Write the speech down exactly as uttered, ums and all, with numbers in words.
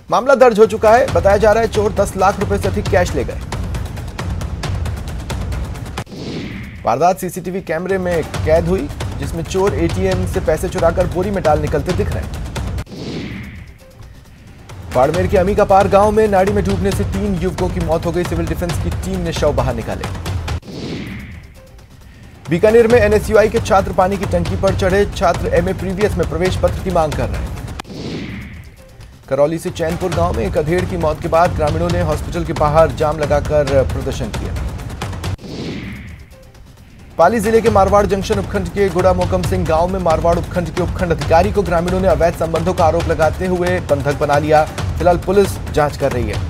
मामला दर्ज हो चुका है। बताया जा रहा है चोर दस लाख रुपए से अधिक कैश ले गए। वारदात सीसीटीवी कैमरे में कैद हुई, जिसमें चोर एटीएम से पैसे चुराकर बोरी में डाल निकलते दिख रहे हैं। बाड़मेर के अमीकापार गांव में नाड़ी में डूबने से तीन युवकों की मौत हो गई। सिविल डिफेंस की टीम ने शव बाहर निकाले। बीकानेर में एनएसयूआई के छात्र पानी की टंकी पर चढ़े। छात्र एमए प्रीवियस में प्रवेश पत्र की मांग कर रहे हैं। करौली से चैनपुर गांव में एक अधेड़ की मौत के बाद ग्रामीणों ने हॉस्पिटल के बाहर जाम लगाकर प्रदर्शन किया। पाली जिले के मारवाड़ जंक्शन उपखंड के गुड़ा मोकम सिंह गांव में मारवाड़ उपखंड के उपखंड अधिकारी को ग्रामीणों ने अवैध संबंधों का आरोप लगाते हुए बंधक बना लिया। फिलहाल पुलिस जांच कर रही है।